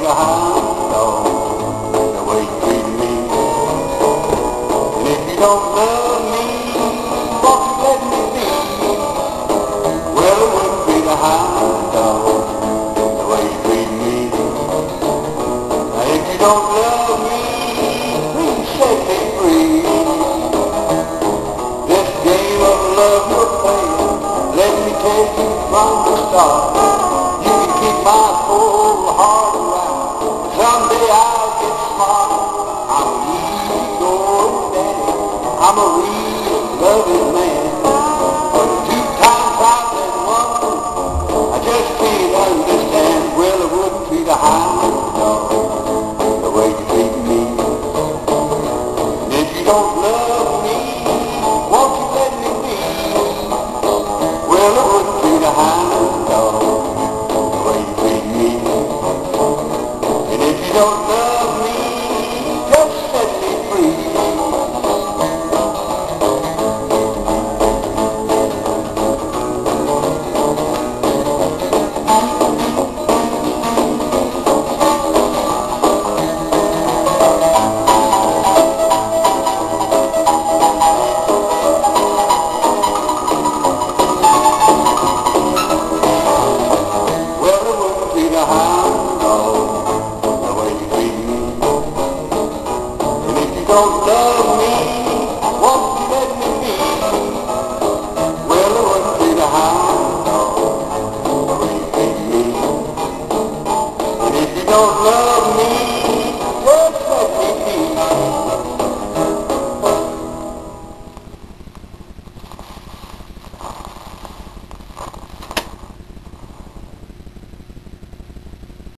treat a hound dog the way you treat me. And if you don't love me, won't you let me be? Well, I wouldn't treat a hound dog the way you treat me. Now, if you don't love me, please set me free. This game of love you're playing, let me tell you from the start, you can keep my whole heart around. Someday I'll get smart. I'm a easygoing daddy. I'm a real loving man. But 2 times I've been one fool. I just can't understand. Well, I wouldn't treat a hound dog the way you treat me. And if you don't love me, won't you let me be? Well, I wouldn't treat a hound dog the way you treat me. And if you don't love me, just set me free. A hound dog the way you treat me. And if you don't love me,